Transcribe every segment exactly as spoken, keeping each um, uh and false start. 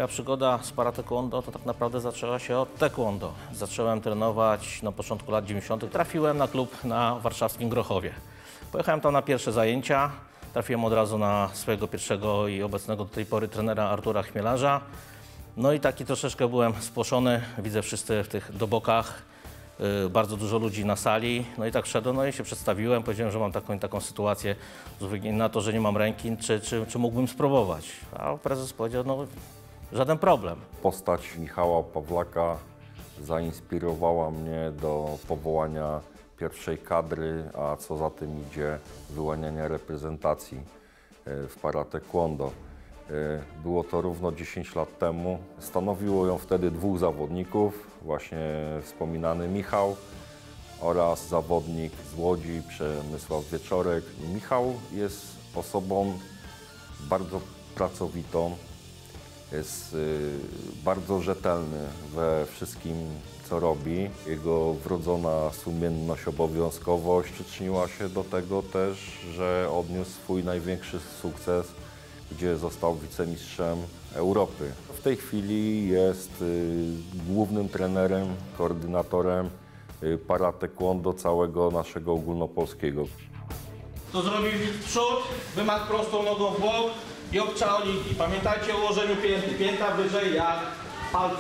Moja przygoda z para taekwondo to tak naprawdę zaczęła się od taekwondo. Zacząłem trenować na początku lat dziewięćdziesiątych. Trafiłem na klub na warszawskim Grochowie. Pojechałem tam na pierwsze zajęcia. Trafiłem od razu na swojego pierwszego i obecnego do tej pory trenera Artura Chmielarza. No i taki troszeczkę byłem spłoszony. Widzę wszyscy w tych dobokach. Yy, bardzo dużo ludzi na sali. No i tak szedłem, no i się przedstawiłem. Powiedziałem, że mam taką taką sytuację z uwagi na to, że nie mam ręki, czy, czy, czy mógłbym spróbować. A prezes powiedział, no żaden problem. Postać Michała Pawlaka zainspirowała mnie do powołania pierwszej kadry, a co za tym idzie wyłaniania reprezentacji w para taekwondo. Było to równo dziesięć lat temu. Stanowiło ją wtedy dwóch zawodników, właśnie wspominany Michał oraz zawodnik z Łodzi, Przemysław Wieczorek. Michał jest osobą bardzo pracowitą, jest bardzo rzetelny we wszystkim, co robi. Jego wrodzona sumienność, obowiązkowość przyczyniła się do tego też, że odniósł swój największy sukces, gdzie został wicemistrzem Europy. W tej chwili jest głównym trenerem, koordynatorem para taekwondo całego naszego ogólnopolskiego. To zrobił w przód, wymach prostą nogą w bok i obczał linki. Pamiętajcie o ułożeniu pięty, pięta wyżej jak palce.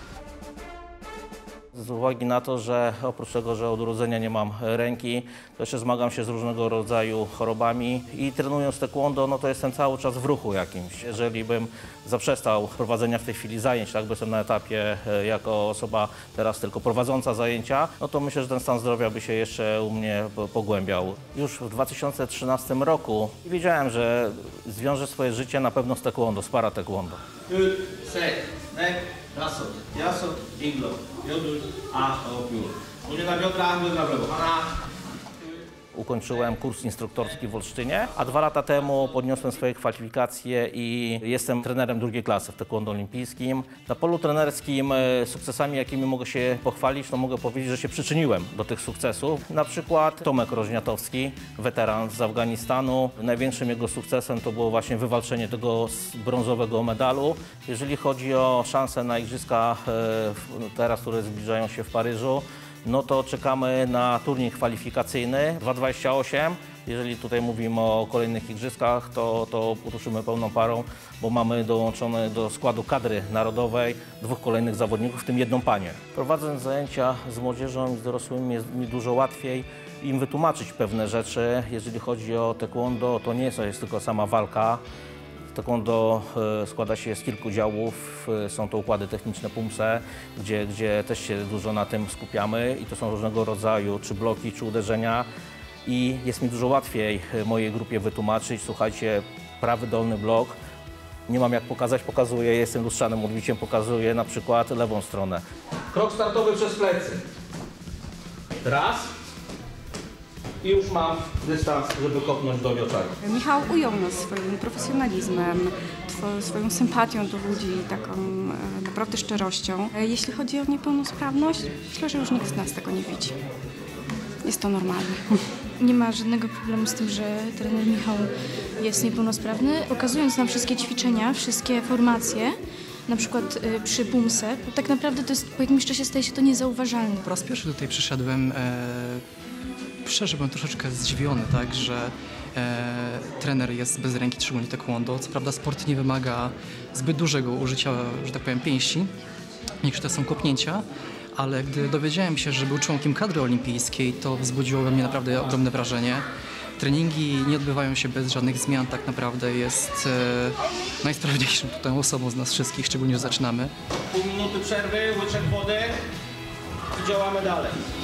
Z uwagi na to, że oprócz tego, że od urodzenia nie mam ręki, to jeszcze zmagam się z różnego rodzaju chorobami i trenując taekwondo, no to jestem cały czas w ruchu jakimś. Jeżeli bym zaprzestał prowadzenia w tej chwili zajęć, tak, bo jestem na etapie jako osoba teraz tylko prowadząca zajęcia, no to myślę, że ten stan zdrowia by się jeszcze u mnie pogłębiał. Już w dwa tysiące trzynastym roku wiedziałem, że zwiążę swoje życie na pewno z taekwondo, z para taekwondo. Jasot, jasot, iglo, jodul, a, opiór. Mnie na biodrach, biodrach w lewo. Ukończyłem kurs instruktorski w Olsztynie, a dwa lata temu podniosłem swoje kwalifikacje i jestem trenerem drugiej klasy w taekwondo olimpijskim. Na polu trenerskim sukcesami, jakimi mogę się pochwalić, to mogę powiedzieć, że się przyczyniłem do tych sukcesów. Na przykład Tomek Rożniatowski, weteran z Afganistanu. Największym jego sukcesem to było właśnie wywalczenie tego brązowego medalu. Jeżeli chodzi o szanse na igrzyska teraz, które zbliżają się w Paryżu, no to czekamy na turniej kwalifikacyjny dwa dwadzieścia osiem. Jeżeli tutaj mówimy o kolejnych igrzyskach, to, to ruszymy pełną parą, bo mamy dołączone do składu kadry narodowej dwóch kolejnych zawodników, w tym jedną panię. Prowadząc zajęcia z młodzieżą i z dorosłymi jest mi dużo łatwiej im wytłumaczyć pewne rzeczy. Jeżeli chodzi o taekwondo, to nie jest tylko sama walka. Taekwondo składa się z kilku działów, są to układy techniczne Pumse, gdzie, gdzie też się dużo na tym skupiamy i to są różnego rodzaju czy bloki, czy uderzenia i jest mi dużo łatwiej mojej grupie wytłumaczyć, słuchajcie, prawy dolny blok, nie mam jak pokazać, pokazuję, jestem lustrzanym odbiciem, pokazuję na przykład lewą stronę. Krok startowy przez plecy. Raz. I już mam dystans, żeby kopnąć do wieczoru. Michał ujął nas swoim profesjonalizmem, swoją sympatią do ludzi, taką e, naprawdę szczerością. E, jeśli chodzi o niepełnosprawność, myślę, że już nikt z nas tego nie widzi. Jest to normalne. Nie ma żadnego problemu z tym, że trener Michał jest niepełnosprawny. Pokazując nam wszystkie ćwiczenia, wszystkie formacje, na przykład y, przy Pumse, to tak naprawdę to jest, po jakimś czasie staje się to niezauważalne. Po raz pierwszy tutaj przyszedłem. E... Szczerze byłem troszeczkę zdziwiony, tak, że e, trener jest bez ręki, szczególnie taekwondo. Co prawda sport nie wymaga zbyt dużego użycia, że tak powiem, pięści, niektóre są kopnięcia, ale gdy dowiedziałem się, że był członkiem kadry olimpijskiej, to wzbudziło we mnie naprawdę ogromne wrażenie. Treningi nie odbywają się bez żadnych zmian, tak naprawdę jest e, najsprawniejszą tutaj osobą z nas wszystkich, szczególnie, że zaczynamy. Pół minuty przerwy, łyczek wody i działamy dalej.